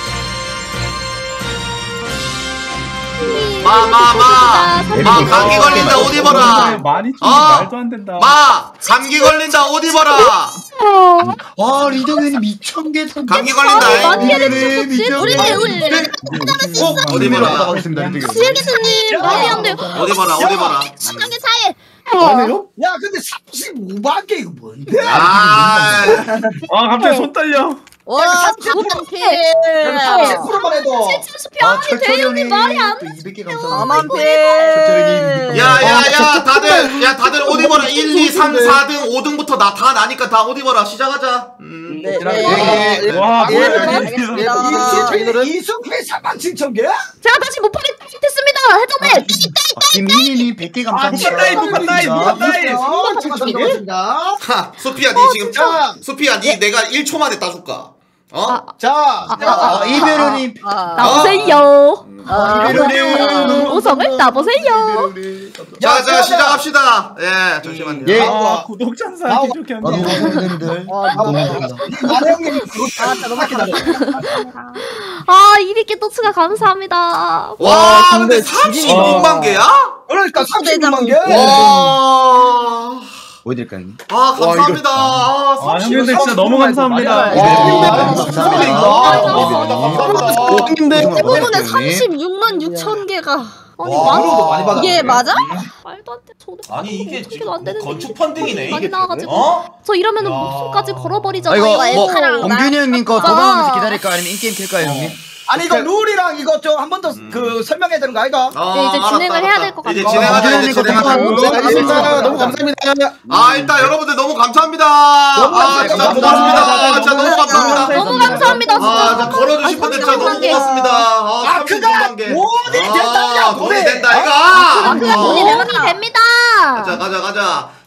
마, 마, 마, 마, 감기 걸린다, 옷 입어라. 많이 어? 말도 안 된다. 마, 감기 걸린다, 옷 입어라. 와, 리정현이 미천 개. 감기 걸린다. 많이 해주셨지? 우리 우리 옷 입어라. 수혁이수님 많이 안 돼요. 옷 입어라, 옷 입어라. 십만 개 차이. 아니요? 야 근데 삼십오만 개 이거 뭔데? 아, 아 갑자기 손 떨려. 와, 삼십오만 개. 삼십 퍼센트만 해도. 칠천수 대형이 말이 안 돼. 이백 개 감사합니다. 사만 개. 야, 야, 야, 다들, 야, 다들 옷 입어라. 일, 이, 삼, 사 등, 오 등부터 나 다 나니까 다 옷 입어라. 시작하자. 음. 네, 네. 와, 예, 뭐야, 알겠습니다. 이게. 이승패 사만 칠천 개? 제가 다시 못 파겠습니다. 해전에. 김민희님 백 개 감사합니다. 따이, 누가 따이, 누가 따이. 삼만 칠천 개? 하, 수피야, 니 지금, 수피야, 니 내가 일 초 만에 따줄까? 어? 자, 아, 이배로님. 나보세요. 오성을 나보세요. 자, 자, 시작합시다. 예, 잠시만요. 예. 아, 구독자사 이렇게 아, 너무 감사드립니다. 너무 감사합니다. 마령님 아, 너무 기다려. 아 이리께 또츠가 감사합니다. 와, 근데 삼십육만 개야? 그러니까 삼십육만 개? 와. 뭐 해드릴까요, 형님? 아, 감사합니다. 아, 아, 형님들 진짜 너무 감사합니다. 감사합니다. 대부분의 삼십육만 육천 개가. 아니 와, 그래도 많이 받았네. 이게 맞아? 말도 안 돼. 저도 아니, 이게 어떻게도 안 되는데. 건축 펀딩이네, 많이 이게. 나와가지고. 어? 저 이러면은 야. 목숨까지 걸어버리잖아. 아, 이거 뭐 에스카랑 나. 범균이 형님 거 돌아오면서 기다릴까 아니면 인게임 킬까요, 형님? 아니 이거 룰이랑 이거 좀 한 번 더 그 설명해야 되는 거 아이가? 어, 네, 이제 알았다, 진행을 알았다. 해야 될 것 이제 같아요. 진행하자, 이제 범균이 진행하자. 거 너무 감사합니다. 너무 감사합니다. 아, 일단 여러분들 너무 감사합니다. 아, 진짜 감사합니다. 고맙습니다. 진짜 너무 감사합니다. 너무 감사합니다. 아, 진짜. 자, 걸어주신 분들 진짜 너무 고맙습니다. 아, 아, 그가 삼십육만 개. 돈이 된다냐, 아, 돈이 돈이. 된다, 아, 이가. 그냥 돈이 어. 돈이 됩니다. 가자, 가자, 가자.